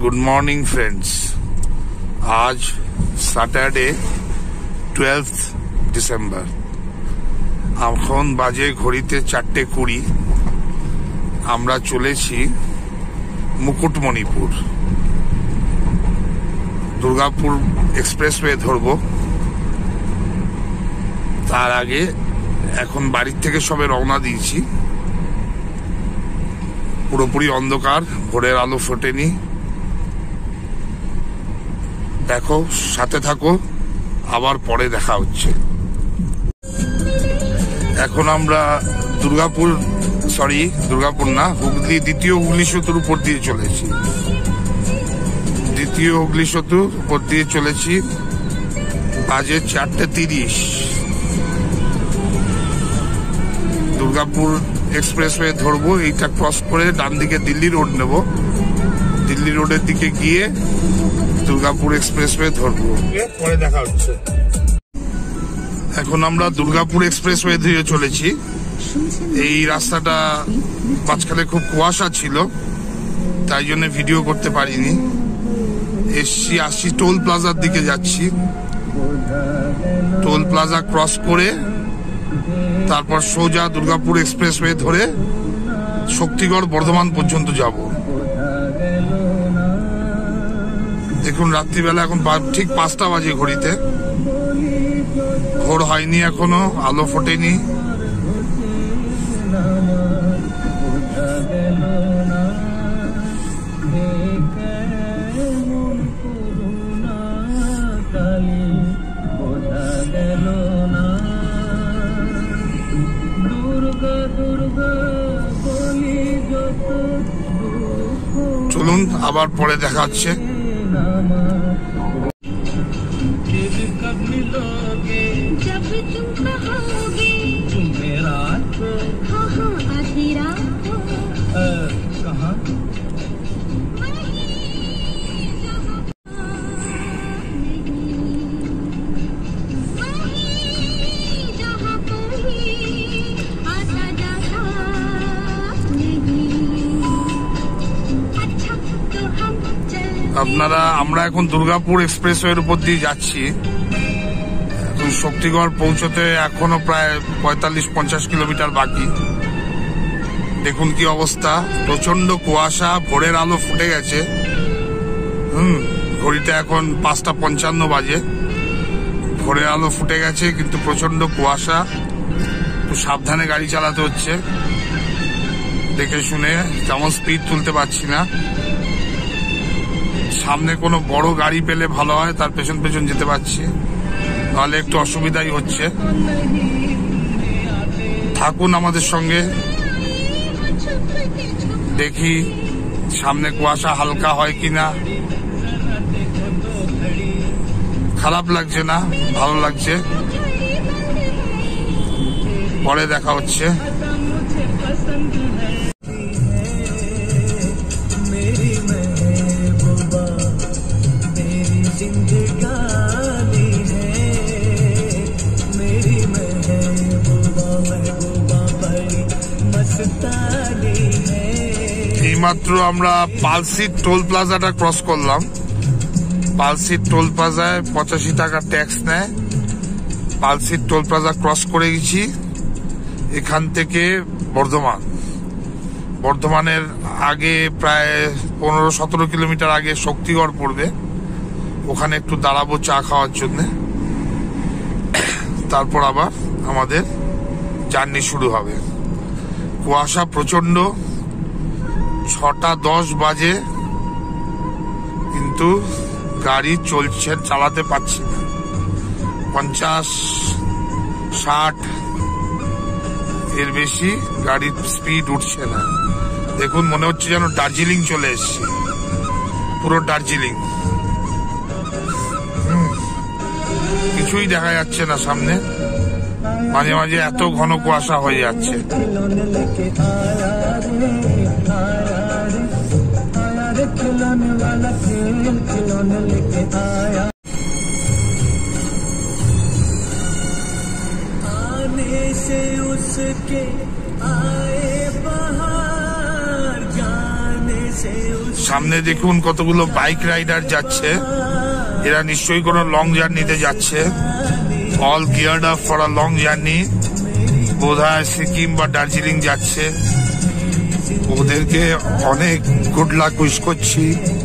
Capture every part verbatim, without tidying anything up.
Good morning friends. आज Saturday twelfth December. এখন বাজে ঘড়িতে চারটে কুড়ি। আমরা চলেছি মুকুটমণিপুর। দুর্গাপুর এক্সপ্রেসওয়ে ধরবো। তার আগে এখন বাড়ির থেকে সবে রওনা দিয়েছি। পুরোপুরি অন্ধকার, ভোরের আলো ফোটেনি। দেখো, সাথে থাকো, আবার পরে দেখা হচ্ছে। এখন আমরা দুর্গাপুর সরি দুর্গাপুর না হুগলি দ্বিতীয় হুগলি সেতুর উপর দিয়ে চলেছি। দ্বিতীয় হুগলি সেতুর উপর দিয়ে চলেছি। বাজে চারটে তিরিশ। দুর্গাপুর এক্সপ্রেসওয়ে ধরবো। এইটা ক্রস করে ডান দিকে দিল্লি রোড নেব। দিল্লি রোডের দিকে গিয়ে দুর্গাপুর এক্সপ্রেসওয়ে ধরবো। পরে দেখা হচ্ছে। এখন আমরা দুর্গাপুর এক্সপ্রেসওয়ে দিয়ে চলেছি। এই রাস্তাটা মাঝখানে খুব কুয়াশা ছিল, তাই জন্য ভিডিও করতে পারিনি। এসছি আসছি টোল প্লাজার দিকে যাচ্ছি। টোল প্লাজা ক্রস করে তারপর সোজা দুর্গাপুর এক্সপ্রেসওয়ে ধরে শক্তিগড় বর্ধমান পর্যন্ত যাব। দেখুন, রাত্রিবেলা এখন ঠিক পাঁচটা বাজে ঘড়িতে। ভোর হয়নি এখনো, আলো ফোটেনি। চলুন, আবার পরে দেখা হচ্ছে। আপনারা আমরা এখন দুর্গাপুর এক্সপ্রেসওয়ের উপর দিয়ে যাচ্ছি। এখন শক্তিগড় পৌঁছতে এখনো প্রায় পঁয়তাল্লিশ পঞ্চাশ কিলোমিটার বাকি। দেখুন কি অবস্থা, প্রচন্ড কুয়াশা। ভোরের আলো ফুটে গেছে। হুম ঘড়িটা এখন পাঁচটা পঞ্চান্ন বাজে। ভোরের আলো ফুটে গেছে, কিন্তু প্রচন্ড কুয়াশা। একটু সাবধানে গাড়ি চালাতে হচ্ছে, দেখে শুনে। তেমন স্পিড তুলতে পারছি না। সামনে কোনো বড় গাড়ি পেলে ভালো হয়, তার পেছন পেছন যেতে পারছি, নাহলে একটু অসুবিধাই হচ্ছে। থাকুন আমাদের সঙ্গে, দেখি সামনে কুয়াশা হালকা হয় কিনা। খারাপ লাগছে না, ভালো লাগছে। পরে দেখা হচ্ছে। এইমাত্র আমরা পালসি টোল প্লাজাটা ক্রস করলাম। পালসি টোল প্লাজায় পঁচাশি টাকা ট্যাক্স নেয়। পালসি টোল প্লাজা ক্রস করে গেছি। এখান থেকে বর্ধমান বর্ধমানের আগে প্রায় পনেরো সতেরো কিলোমিটার আগে শক্তিগড় পড়বে। ওখানে একটু দাঁড়াবো চা খাওয়ার জন্য। তারপর আবার আমাদের জার্নি শুরু হবে। কুয়াশা প্রচন্ড। ছটা দশ বাজে, কিন্তু গাড়ি চলছে, চালাতে পারছি না। পঞ্চাশ ষাট এর বেশি গাড়ির স্পিড উঠছে না। দেখুন, মনে হচ্ছে যেন দার্জিলিং চলে এসছে, পুরো দার্জিলিং। কিছুই দেখা যাচ্ছে না সামনে। মাঝে মাঝে এত ঘন কুয়াশা হয়ে যাচ্ছে। आने से उसके आए बहार, जाने সামনে দেখুন কতগুলো বাইক রাইডার যাচ্ছে, এরা নিশ্চয়ই কোনো লং জার্নিতে যাচ্ছে। All geared up for a long journey, বোধহয় সিকিম বা দার্জিলিং যাচ্ছে। ওদেরকে অনেক গুড লাক উইশ করছি।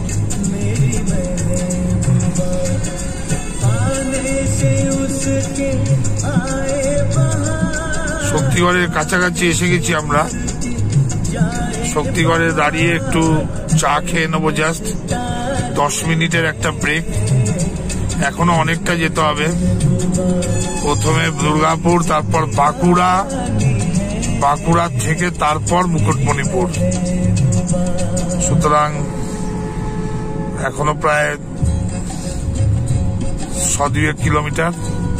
শক্তিগড়ের কাছাকাছি এসে গেছি আমরা। শক্তিগড়ে দাঁড়িয়ে একটু চা খেয়ে নেবো, জাস্ট দশ মিনিটের একটা ব্রেক। এখনো অনেকটা যেতে হবে। প্রথমে দুর্গাপুর, তারপর বাঁকুড়া, বাঁকুড়া থেকে তারপর মুকুটমণিপুর। সুতরাং এখনো প্রায় ছ দুয়েক কিলোমিটার।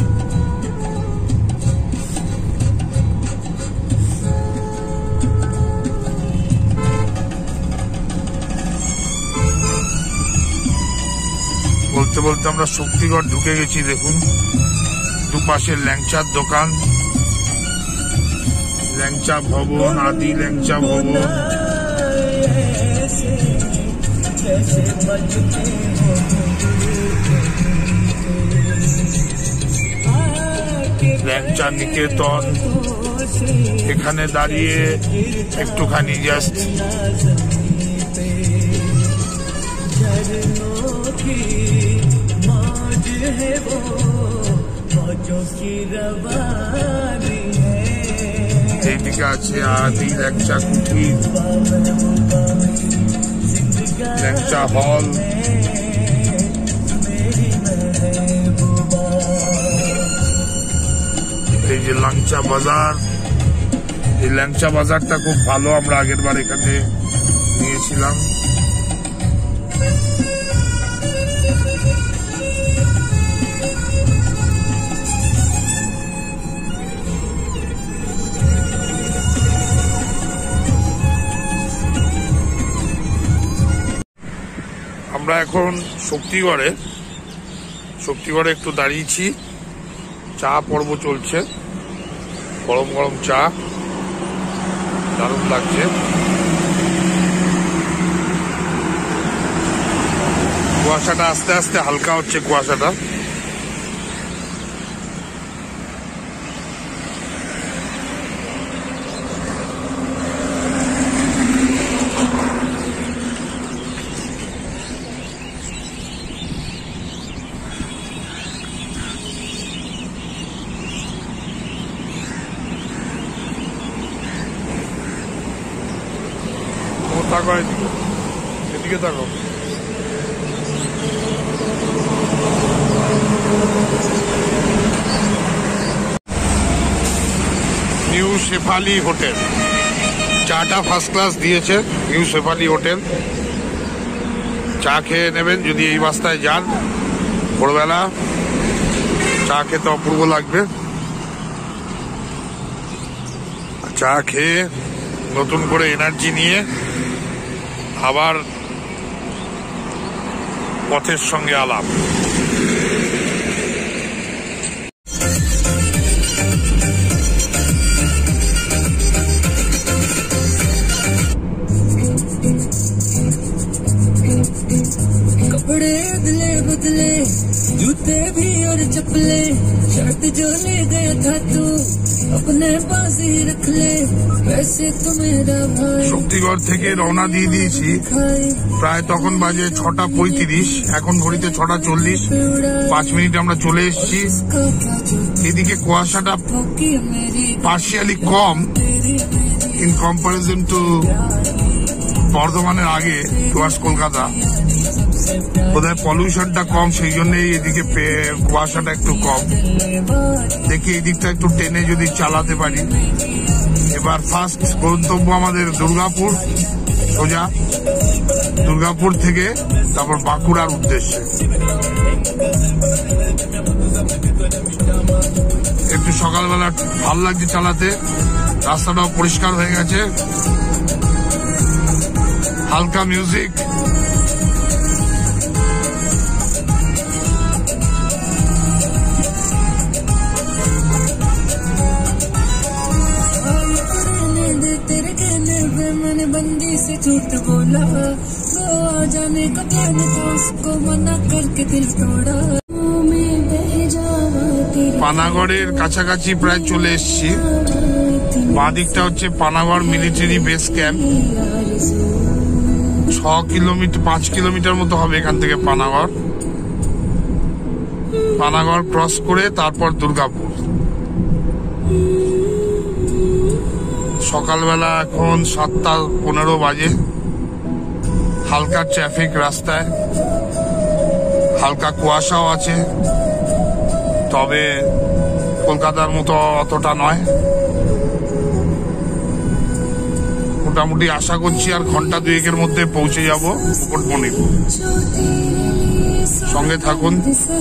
বলতে বলতে আমরা শক্তিগড় ঢুকে গেছি। দেখুন দুপাশে ল্যাংচার দোকান, ল্যাংচা ভবন, আদি ল্যাংচা ভবন। ল্যাংচা নিকেতন, এখানে দাঁড়িয়ে একটুখানি জাস্ট এইদিকে আছে আদি ল্যাংচা কুটির, ল্যাংচা হল। এই যে ল্যাংচা বাজার, এই ল্যাংচা বাজারটা খুব ভালো, আমরা আগের বার এখানে নিয়েছিলাম। আমরা এখন শক্তিগড়ে শক্তিগড়ে একটু দাঁড়িয়েছি, চা পর্ব চলছে, গরম গরম চা, দারুণ লাগছে। কুয়াশাটা আস্তে আস্তে হালকা হচ্ছে, কুয়াশাটা। তাকাও এদিকে, এদিকে তাকাও। নিউ শেফালি হোটেল, চাটা ফার্স্ট ক্লাস দিয়েছে নিউ শেফালি হোটেল। চা খেয়ে নেবেন যদি এই রাস্তায় যান, ভোরবেলা চা খেতে অপূর্ব লাগবে। চা খেয়ে নতুন করে এনার্জি নিয়ে আবার পথের সঙ্গে আলাপ। कपड़े बदले बदले, जूते भी और चप्पले, शर्ट जो ले गया था तू अपने पास ही रख ले, वैसे तो मेरा भाई। শক্তিগড় থেকে রওনা দিয়ে দিয়েছি, প্রায় তখন বাজে ছটা পঁয়ত্রিশ, এখন ঘড়িতে ছটা চল্লিশ, পাঁচ মিনিট আমরা চলে এসেছি। এদিকে কুয়াশাটা পার্শিয়ালি কম ইন কম্পারিজন টু বর্ধমানের আগে, টুয়ার্স কলকাতা। বোধহয় পলিউশনটা কম, সেই জন্যই এদিকে কুয়াশাটা একটু কম। দেখি এই দিকটা একটু টেনে যদি চালাতে পারি। এবার ফার্স্ট গন্তব্য আমাদের দুর্গাপুর, সোজা দুর্গাপুর থেকে তারপর বাঁকুড়ার উদ্দেশ্যে। একটু সকালবেলা ভাল লাগছে চালাতে, রাস্তাটাও পরিষ্কার হয়ে গেছে, হালকা মিউজিক। तेरे कहने पे मैंने बंदी से झूठ बोला, तो आ जाने का प्लान था, उसको मना करके दिल तोड़ा। পানাগড়ের কাছাকাছি প্রায় চলে এসেছি। বাঁদিকটা হচ্ছে পানাগড় মিলিটারি বেস ক্যাম্প। ছ কিলোমিটার পাঁচ কিলোমিটার মতো হবে এখান থেকে পানাগড়। পানাগড় ক্রস করে তারপর দুর্গাপুর। সকালবেলা এখন সাতটা পনেরো বাজে। হালকা ট্রাফিক রাস্তায়, হালকা কুয়াশাও আছে, তবে কলকাতার মতো অতটা নয়। মোটামুটি আশা করছি আর ঘন্টা দুয়েকের মধ্যে পৌঁছে যাব মুকুটমণিপুর। সঙ্গে থাকুন।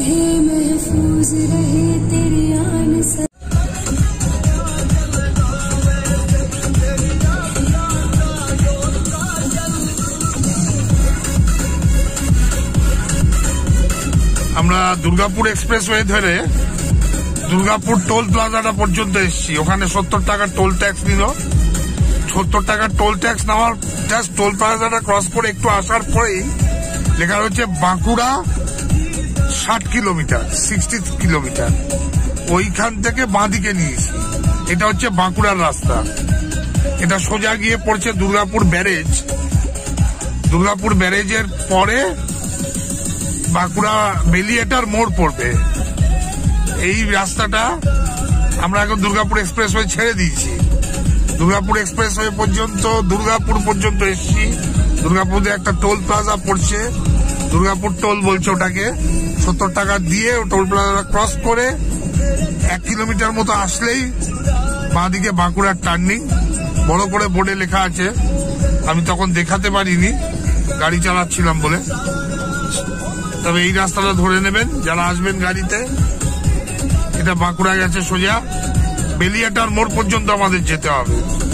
আমরা দুর্গাপুর এক্সপ্রেসওয়ে ধরে দুর্গাপুর টোল প্লাজাটা পর্যন্ত এসেছি। ওখানে সত্তর টাকার টোল ট্যাক্স নিল। সত্তর টাকার টোল ট্যাক্স নেওয়ার জাস্ট টোল প্লাজাটা ক্রস করে একটু আসার পরেই লেখা হচ্ছে বাঁকুড়া ষাট কিলোমিটার সিক্সটি কিলোমিটার। ওইখান থেকে বাঁদিকে নিয়েছি। এটা হচ্ছে বাঁকুড়ার রাস্তা। এটা সোজা গিয়ে পড়ছে দুর্গাপুর ব্যারেজ। দুর্গাপুর ব্যারেজের পরে বাঁকুড়া বেলিয়েটার মোড় পড়বে। এই রাস্তাটা আমরা এখন দুর্গাপুর এক্সপ্রেসওয়ে ছেড়ে দিয়েছি। দুর্গাপুর এক্সপ্রেসওয়ে পর্যন্ত দুর্গাপুর পর্যন্ত এসেছি। দুর্গাপুরে একটা টোল প্লাজা পড়ছে, দুর্গাপুর টোল বলছে ওটাকে। সত্তর টাকা দিয়ে টোল প্লাজা ক্রস করে এক কিলোমিটার মতো আসলেই বাঁদিকে বাঁকুড়ার টার্নিং। বড় করে বোর্ডে লেখা আছে, আমি তখন দেখাতে পারিনি, গাড়ি চালাচ্ছিলাম বলে। তবে এই রাস্তাটা ধরে নেবেন যারা আসবেন গাড়িতে। এটা বাঁকুড়া গেছে সোজা বেলিয়াটার মোড় পর্যন্ত আমাদের যেতে হবে।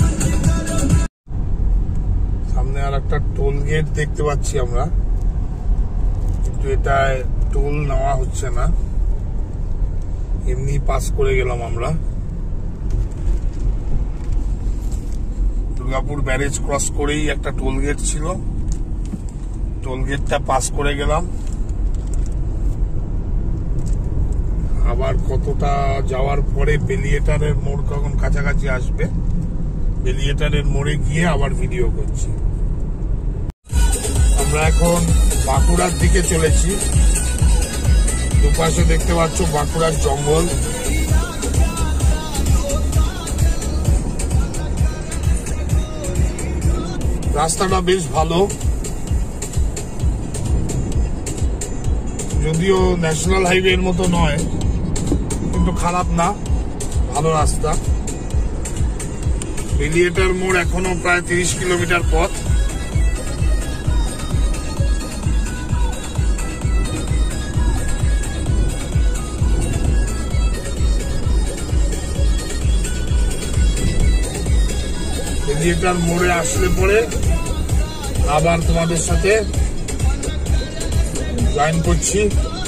সামনে আর একটা টোল গেট দেখতে পাচ্ছি আমরা, কিন্তু এটা টোল নেওয়া হচ্ছে না, এমনি পাস করে গেলাম আমরা। দুর্গাপুর ব্যারেজ ক্রস করেই একটা টোল গেট ছিল, টোল গেটটা পাস করে গেলাম। আবার কতটা যাওয়ার পরে বেলিয়েটারের মোড় কখন কাছাকাছি আসবে, বেলিয়েটারের মোড়ে গিয়ে আবার ভিডিও করছি। আমরা এখন বাঁকুড়ার দিকে চলেছি। দুপাশে দেখতে পাচ্ছ বাঁকুড়ার জঙ্গল। রাস্তাটা বেশ ভালো, যদিও ন্যাশনাল হাইওয়ের মতো নয়, কিন্তু খারাপ না, ভালো রাস্তা। বেলিয়েটার মোড় এখনো প্রায় তিরিশ কিলোমিটার পথ। বেলিয়েটার মোড়ে আসলে পরে আবার তোমাদের সাথে জয়েন করছি।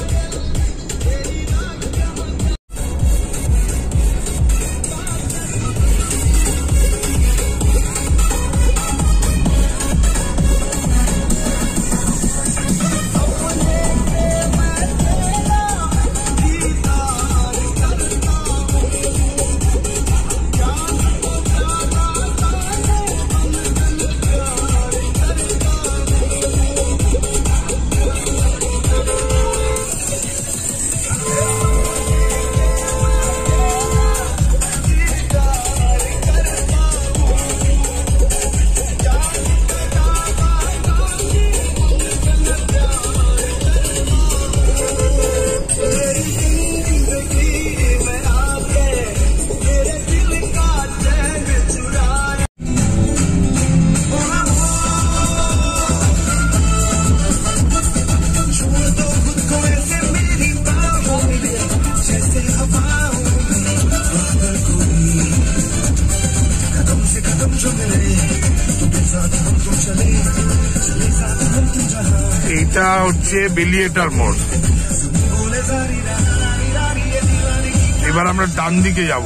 এইটা হচ্ছে বেলিয়েটার মোড়। এবার আমরা ডান দিকে যাব।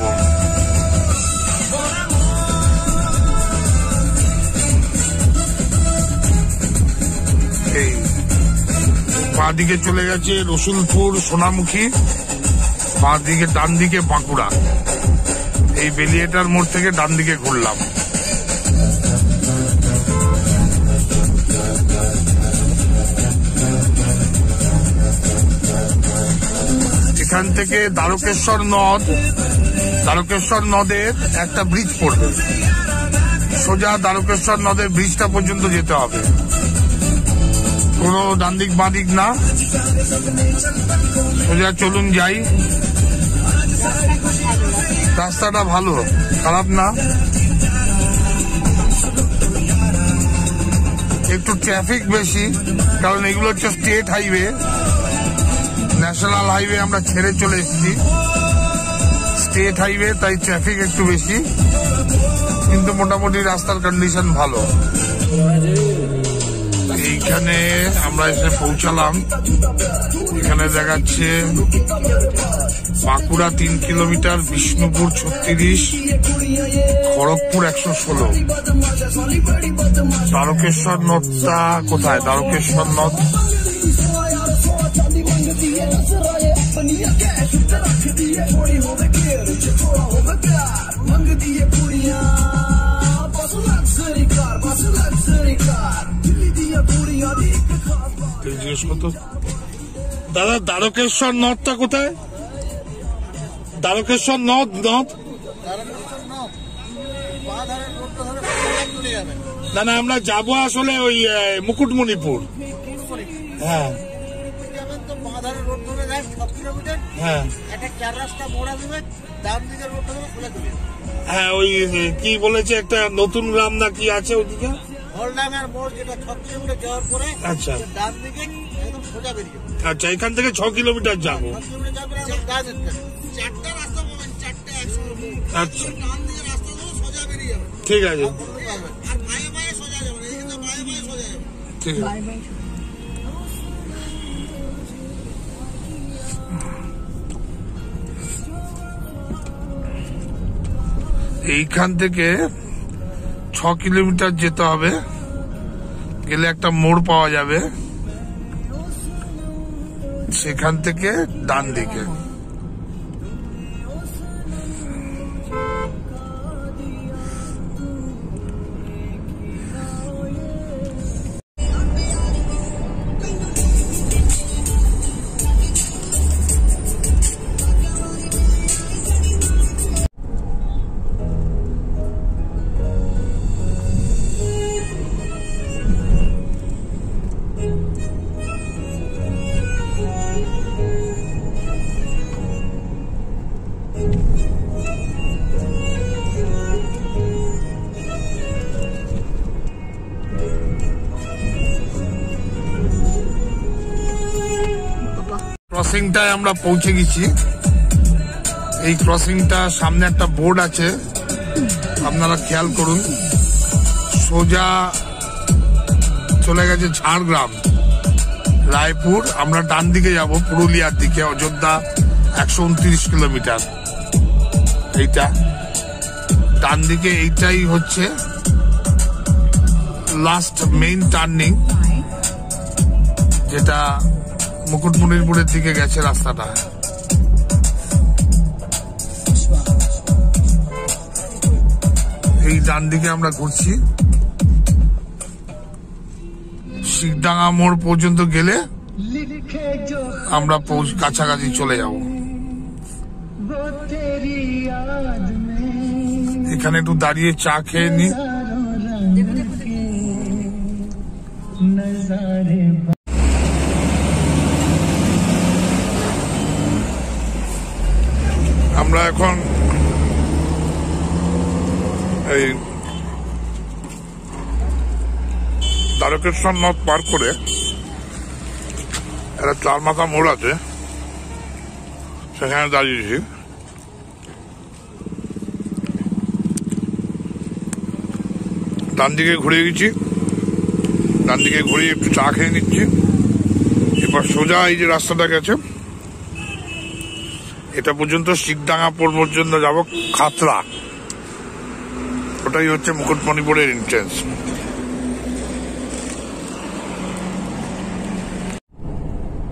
দিকে চলে গেছে রসুলপুর সোনামুখী, বাঁ দিকে ডান দিকে বাঁকুড়া। এই বেলিয়েটার মোড় থেকে ডান দিকে ঘুরলাম। এখান থেকে দ্বারকেশ্বর নদ, দ্বারকেশ্বর নদের একটা ব্রিজ পড়বে, সোজা দ্বারকেশ্বর নদের ব্রিজটা পর্যন্ত যেতে হবে, কোনো ডান দিক বাঁ দিক না, সোজা চলুন যাই। রাস্তাটা ভালো, খারাপ না। একটু ট্রাফিক বেশি, কারণ এগুলো হচ্ছে স্টেট হাইওয়ে, ন্যাশনাল হাইওয়ে আমরা ছেড়ে চলে এসেছি, স্টেট হাইওয়ে, তাই ট্রাফিক একটু বেশি, কিন্তু মোটামুটি রাস্তার কন্ডিশন ভালো। এইখানে আমরা এসে পৌঁছালাম, এখানে দেখাচ্ছে বাঁকুড়া তিন কিলোমিটার, বিষ্ণুপুর ছত্রিশ, খড়গপুর একশো ষোলো। দ্বারকেশ্বর নদটা কোথায়? দ্বারকেশ্বর নদ জিজ্ঞেস করতো দাদা, দ্বারকেশ্বর নদটা কোথায়? দ্বারকেশ্বর নদ নদ না না, আমরা যাবো আসলে ওই মুকুটমণিপুর। হ্যাঁ হ্যাঁ হ্যাঁ, ওই কি বলেছে একটা নতুন গ্রাম না কি আছে ওদিকে, আচ্ছা আচ্ছা, এখান থেকে ছ কিলোমিটার যাবো। আচ্ছা ঠিক আছে, ঠিক আছে। এইখান থেকে ছ কিলোমিটার যেতে হবে, গেলে একটা মোড় পাওয়া যাবে, সেখান থেকে ডান দিকে। ক্রসিংটায় আমরা পৌঁছে গেছি। এই ক্রসিংটা সামনে একটা বোর্ড আছে, আপনারা খেয়াল করুন, সোজা চলে গেছে ঝাড়গ্রাম, রায়পুর। আমরা ডান দিকে যাব পুরুলিয়ার দিকে, অযোধ্যা একশো উনত্রিশ কিলোমিটার। এইটা ডান দিকে, এইটাই হচ্ছে লাস্ট মেইন টার্নিং, যেটা মুকুটমণিপুরের দিকে গেছে রাস্তাটা। এই ডান দিকে আমরা ঘুরছি, শিকডাঙ্গা মোড় পর্যন্ত গেলে আমরা কাছাকাছি চলে যাব। এখানে একটু দাঁড়িয়ে চা খেয়ে নি। আমরা এখন এই দ্বারকেশ্বর নদ পার করে একটা চার মাথা মোড় আছে, সেখানে দাঁড়িয়েছি। ডান দিকে ঘুরে গেছি, ডান দিকে ঘুরে একটু চা খেয়ে নিচ্ছি। এবার সোজা এই যে রাস্তাটা গেছে, এটা পর্যন্ত শিকডাঙ্গা পর্যন্ত যাব, খাতড়া, ওটাই হচ্ছে মুকুটমণিপুরের এন্ট্রেন্স।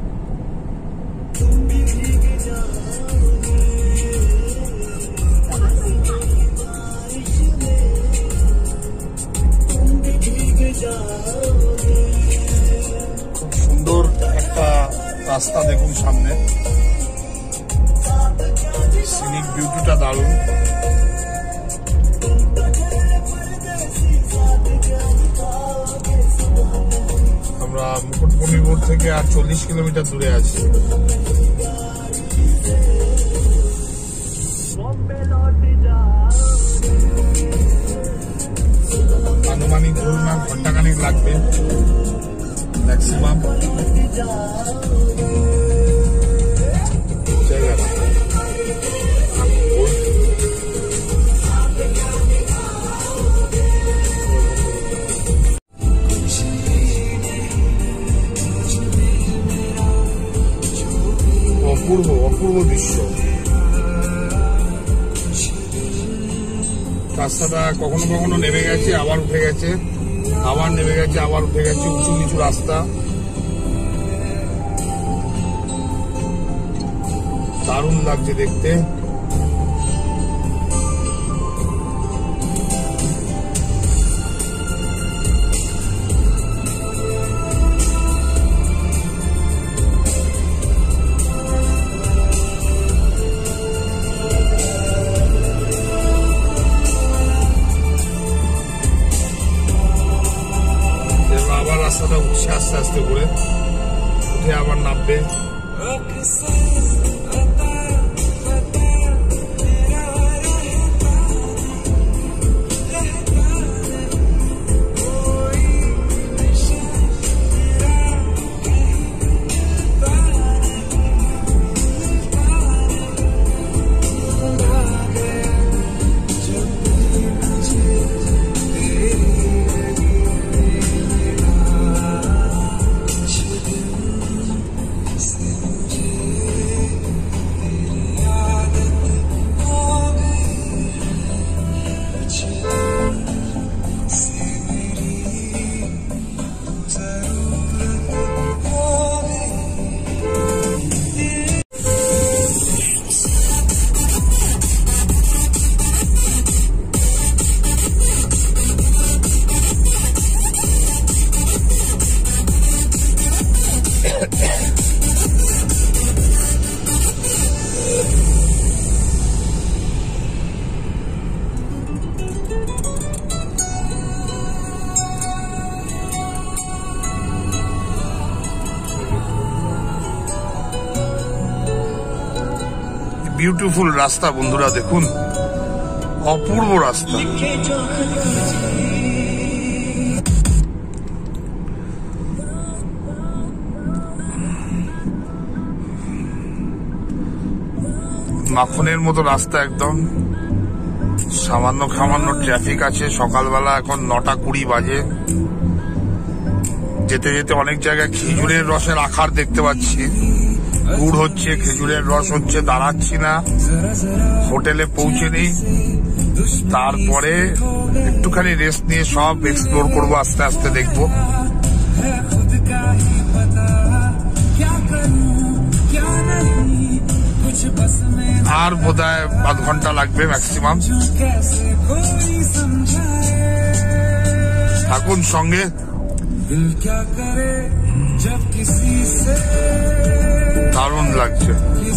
খুব সুন্দর একটা রাস্তা দেখুন সামনে, সিনিক বিউটিটা দারুণ। আমরা মুকুটমণিপুর থেকে আর চল্লিশ কিলোমিটার দূরে আছি। আনুমানিক ধরুন না ঘন্টাখানিক লাগবে ম্যাক্সিমাম। অপূর্ব অপূর্ব দৃশ্য। রাস্তাটা কখনো কখনো নেমে গেছে, আবার উঠে গেছে, আবার নেমে গেছে, আবার উঠে গেছে, উঁচু নিচু রাস্তা, দারুণ লাগছে দেখতে। রাস্তাটা উঠছে আস্তে আস্তে করে, উঠে আবার নামবে। বিউটিফুল রাস্তা বন্ধুরা, দেখুন অপূর্ব রাস্তা। মাখনের মতো রাস্তা একদম। সামান্য সামান্য ট্রাফিক আছে। সকালবেলা এখন নটা কুড়ি বাজে। যেতে যেতে অনেক জায়গায় খেজুরের রসের আখার দেখতে পাচ্ছি। গুড় হচ্ছে, খেজুরের রস হচ্ছে। দাঁড়াচ্ছি না, হোটেলে পৌঁছে নেই, তারপরে একটুখানি রেস্ট নিয়ে সব এক্সপ্লোর করবো, আস্তে আস্তে দেখবো। আর বোধহয় আধ ঘন্টা লাগবে ম্যাক্সিমাম। থাকুন সঙ্গে। দারুণ লাগছে।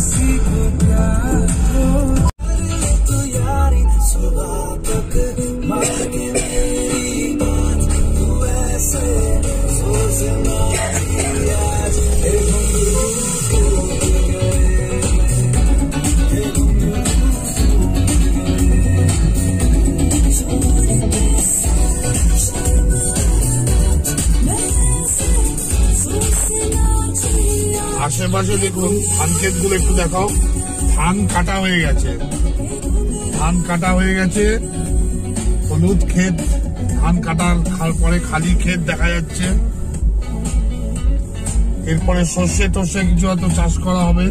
আশেপাশে দেখুন ধান ক্ষেত গুলো একটু দেখাও। ধান কাটা হয়ে গেছে, ধান কাটা হয়ে গেছে, হলুদ ক্ষেত। ধান কাটার পরে খালি ক্ষেত দেখা যাচ্ছে। এরপরে সর্ষে টর্ষে কিছু হয়তো চাষ করা হবে।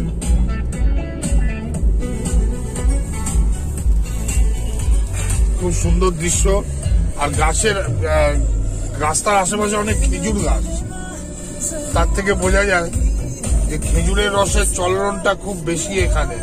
খুব সুন্দর দৃশ্য। আর গাছের রাস্তার আশেপাশে অনেক খেজুর গাছ, তার থেকে বোঝা যায় যে খেজুরের রসের চলনটা খুব বেশি এখানে।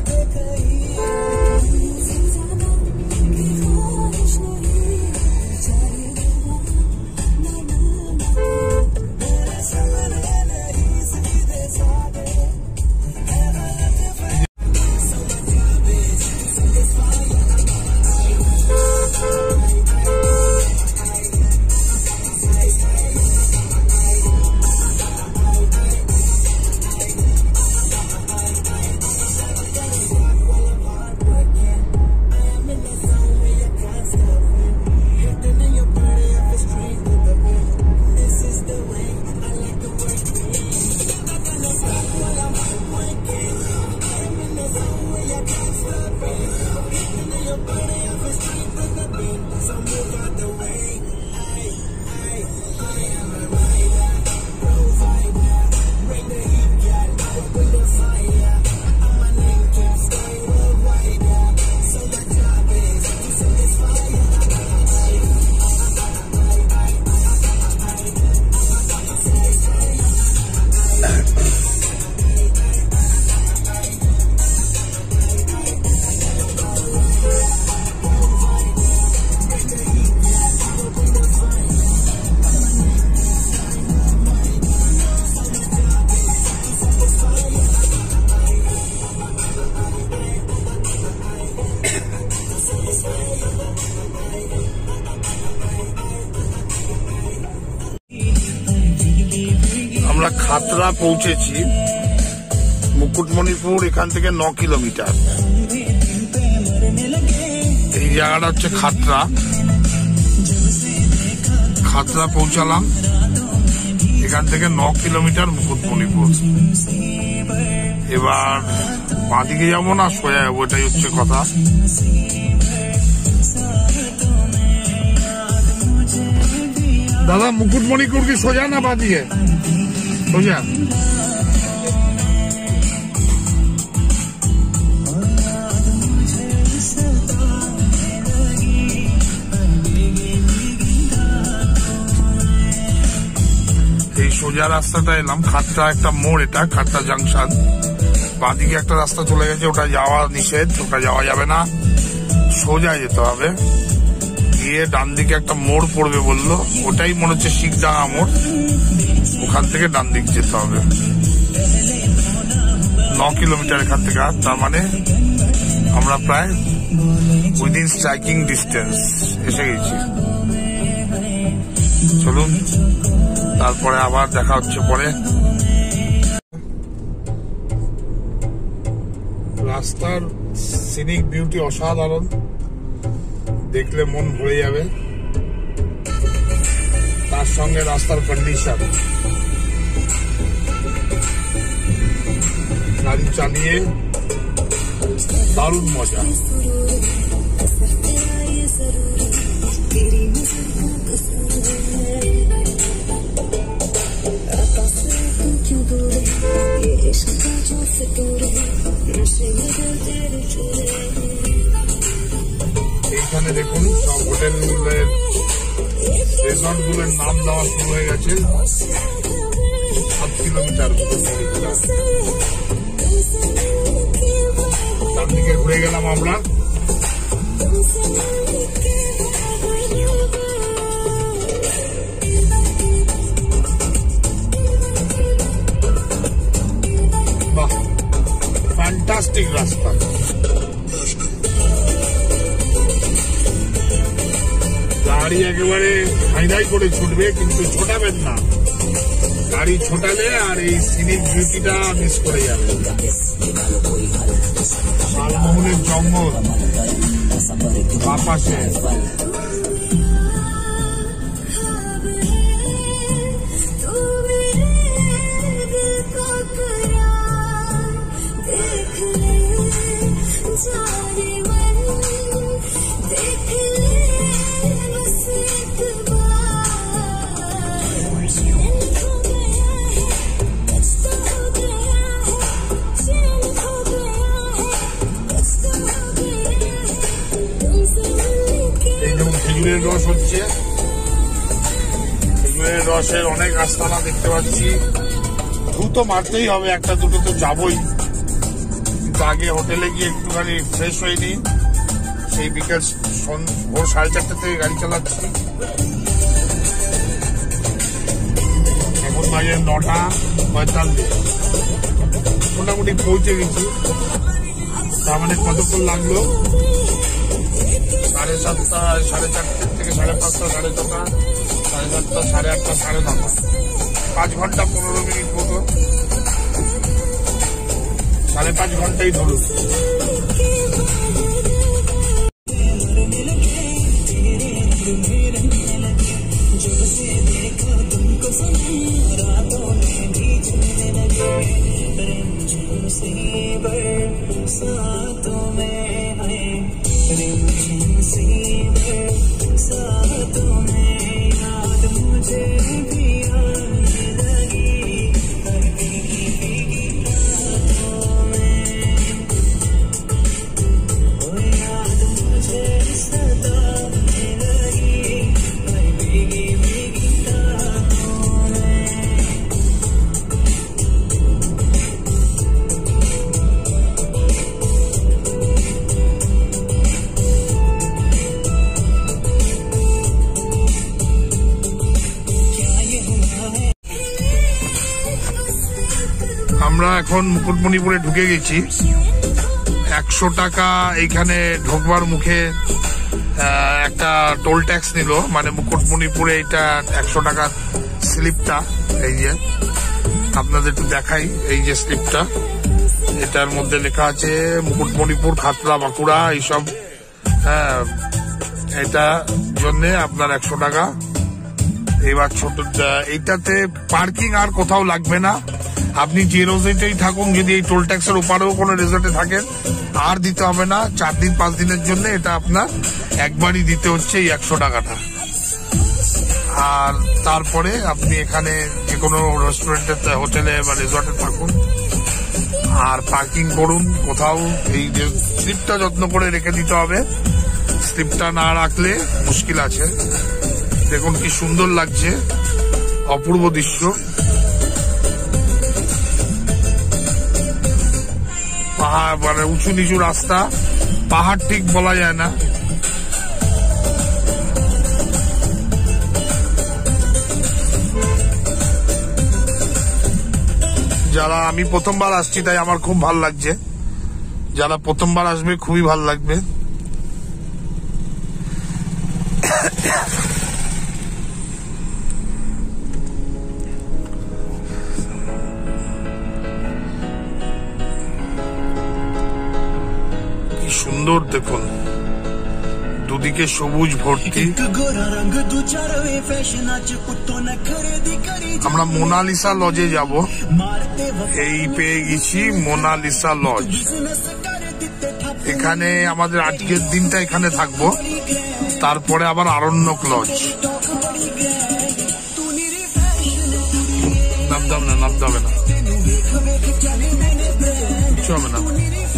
আমরা খাতড়া পৌঁছেছি। মুকুটমণিপুর এখান থেকে ন কিলোমিটার। এই জায়গাটা হচ্ছে খাতড়া। খাতড়া পৌঁছালাম, এখান থেকে ন কিলোমিটার মুকুটমণিপুর। এবার বাঁদিকে যাবো না সোজা যাবো, এটাই হচ্ছে কথা। দাদা মুকুটমণিপুর কি সোজা না বাঁদিকে? সোজা। এই সোজা রাস্তাটা এলাম, খাতড়া একটা মোড়, এটা খাতড়া জাংশন। বাঁদিকে একটা রাস্তা চলে গেছে, ওটা যাওয়া নিষেধ, ওটা যাওয়া যাবে না, সোজা যেতে হবে। গিয়ে ডান দিকে একটা মোড় পড়বে বললো, ওটাই মনে হচ্ছে শিখডাঙ্গা মোড়, ওখান থেকে ডান দিক যেতে হবে। ন কিলোমিটার এখান থেকে, তার মানে আমরা প্রায় উইদিন স্ট্রাইকিং ডিস্টেন্স এসে গেছি। চলুন, তারপরে আবার দেখা হচ্ছে পরে। রাস্তার সিনিক বিউটি অসাধারণ, দেখলে মন ভরে যাবে। তার সঙ্গে রাস্তার কন্ডিশন, গাড়ি চালিয়ে দারুণ মজা। এইখানে দেখুন সব হোটেলের রিসর্ট গুলোর নাম দেওয়া শুরু হয়ে গেছে। সাত কিলোমিটার তার দিকে ঘুরে গেলাম আমরা। বাহ, ফ্যান্টাস্টিক রাস্তা। গাড়ি একেবারে হাইদাই করে ছুটবে, কিন্তু ছোটাবেন না। গাড়ি ছোটালে আর এই সিনিক বিউটিটা মিস করে যাবে। শালমোহনের জঙ্গল পাশে, খেজুরের রস হচ্ছে। খেজুরের রসের অনেক আস্তানা দেখতে পাচ্ছি। দ্রুত মারতেই হবে, একটা দুটো তো যাবই, কিন্তু আগে হোটেলে গিয়ে একটুখানি ফ্রেশ হয়ে নিই। সেই বিকেল ভোর সাড়ে চারটে থেকে গাড়ি চালাচ্ছি। এখন বাজে নটা পঁয়তাল্লিশ, মোটামুটি পৌঁছে গেছি। তার মানে কতক্ষণ লাগলো? সাড়ে সাতটা, সাড়ে চারটে থেকে সাড়ে পাঁচটা, সাড়ে ছটা, সাড়ে সাতটা, সাড়ে আটটা, সাড়ে নটা, পাঁচ ঘন্টা পনেরো মিনিট মতো, সাড়ে পাঁচ ঘন্টাই ধরুন। আমরা এখন মুকুটমণিপুরে ঢুকে গেছি। একশো টাকা এইখানে ঢোকবার মুখে একটা টোল ট্যাক্স নিল, মানে মুকুটমণিপুরে এটা একশো টাকার স্লিপটা এই যে আপনাদের একটু দেখাই, এই যে স্লিপটা, এটার মধ্যে লেখা আছে মুকুটমণিপুর, খাতড়া, বাঁকুড়া এইসব। হ্যাঁ, এটা জন্য আপনার একশো টাকা। এবার ছোট এইটাতে পার্কিং আর কোথাও লাগবে না, আপনি যে রিসর্টেই থাকুন, যদি এই টোল ট্যাক্সের ওপারেও কোনো রিসর্টে থাকেন আর দিতে হবে না। চার দিন পাঁচ দিনের জন্য এটা আপনার একবারই দিতে হচ্ছে এই একশো টাকাটা। আর তারপরে আপনি এখানে যে কোনো রেস্টুরেন্টে, হোটেলে বা রিসর্টে থাকুন আর পার্কিং করুন কোথাও। এই যে স্লিপটা যত্ন করে রেখে দিতে হবে, স্লিপটা না রাখলে মুশকিল আছে। দেখুন কি সুন্দর লাগছে, অপূর্ব দৃশ্য। পাহাড় মানে উঁচু নিচু রাস্তা, পাহাড় ঠিক বলা যায় না। যারা, আমি প্রথমবার আসছি তাই আমার খুব ভালো লাগছে, যারা প্রথমবার আসবে খুবই ভালো লাগবে। কি সুন্দর দেখুন, দুদিকে সবুজ ভর্তি। আমরা মোনালিসা লজে যাব, এই পেয়ে গেছি মোনালিসা লজ। এখানে আমাদের আজকের দিনটা এখানে থাকবো, তারপরে আবার আরণ্যক লজ। নামদাম না, নামতে হবে না, কিছু হবে না।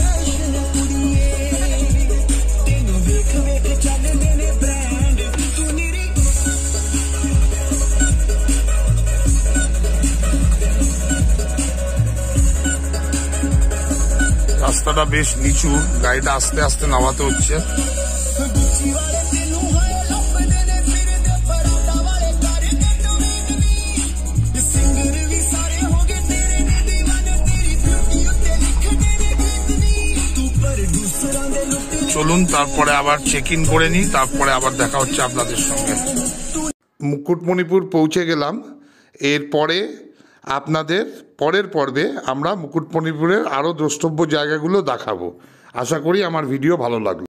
রাস্তাটা বেশ নিচু, গাড়িটা আস্তে আস্তে নামাতে হচ্ছে। চলুন তারপরে আবার চেক ইন করে নিই, তারপরে আবার দেখা হচ্ছে আপনাদের সঙ্গে। মুকুটমণিপুর পৌঁছে গেলাম। এরপরে আপনাদের পরের পর্বে আমরা মুকুটমণিপুরের আরও দ্রষ্টব্য জায়গাগুলো দেখাবো। আশা করি আমার ভিডিও ভালো লাগলো।